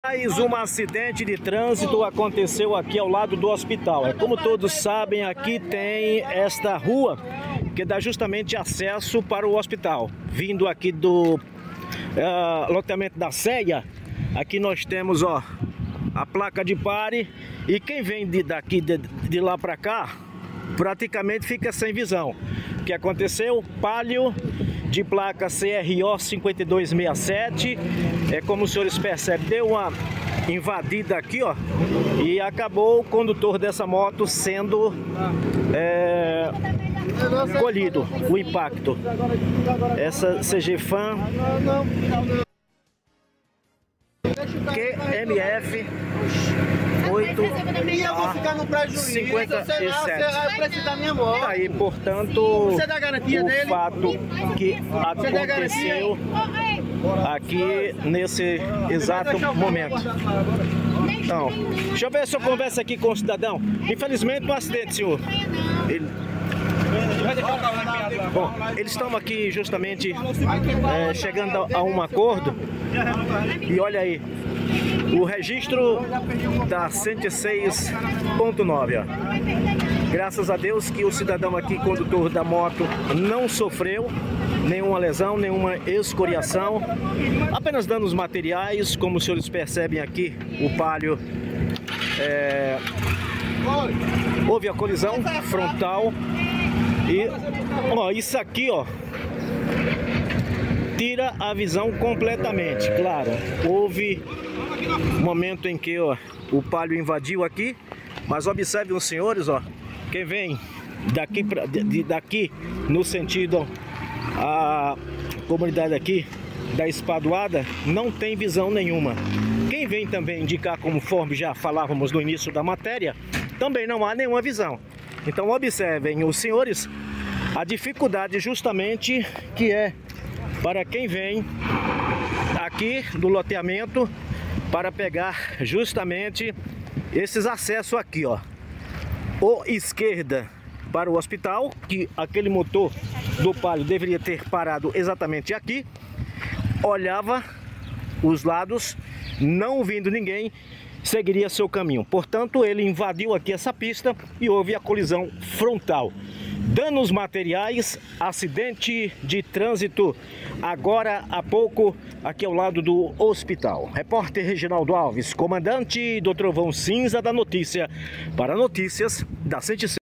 Mais um acidente de trânsito aconteceu aqui ao lado do hospital. Como todos sabem, aqui tem esta rua que dá justamente acesso para o hospital. Vindo aqui do loteamento da Ceia, aqui nós temos a placa de pare, e quem vem de lá para cá praticamente fica sem visão. O que aconteceu? Palio de placa CRO 5267, como os senhores percebem, deu uma invadida aqui, e acabou o condutor dessa moto sendo colhido, o impacto. Essa CG Fan QMF 8 e eu vou ficar no prejuízo, 57. Eu preciso da minha moto. Aí, portanto, Você dá garantia dele? Fato que aconteceu aqui nesse exato momento. Então, deixa eu ver se eu converso aqui com o cidadão. Infelizmente, um acidente, senhor. Bom, eles estão aqui justamente chegando a um acordo. E olha aí, o registro da 106.9. Graças a Deus que o cidadão aqui, condutor da moto, não sofreu nenhuma lesão, nenhuma escoriação, apenas danos materiais. Como os senhores percebem aqui, o Palio houve a colisão frontal. E isso aqui tira a visão completamente. Claro, houve um momento em que o Palio invadiu aqui, mas observem os senhores, quem vem daqui no sentido a comunidade aqui da Espadoada não tem visão nenhuma. Quem vem também indicar, conforme já falávamos no início da matéria, também não há nenhuma visão. Então observem os senhores a dificuldade justamente que é para quem vem aqui do loteamento para pegar justamente esses acessos aqui, ou esquerda para o hospital, que aquele motor do Palio deveria ter parado exatamente aqui, olhava os lados, não vindo ninguém, seguiria seu caminho. Portanto, ele invadiu aqui essa pista e houve a colisão frontal. Danos materiais, acidente de trânsito agora há pouco aqui ao lado do hospital. Repórter Reginaldo Alves, comandante do Trovão Cinza da Notícia, para Notícias da 106.